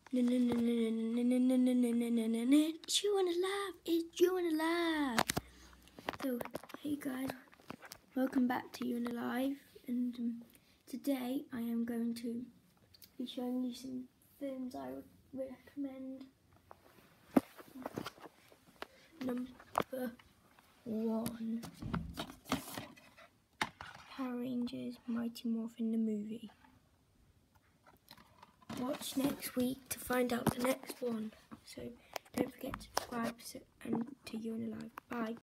It's you and Alive. It's you and Alive. So, hey guys, welcome back to You and Alive. And today I am going to be showing you some films I would recommend. Number 1, Power Rangers Mighty Morphin the movie. Watch next week to find out the next one. So don't forget to subscribe and to You and Alive. Bye.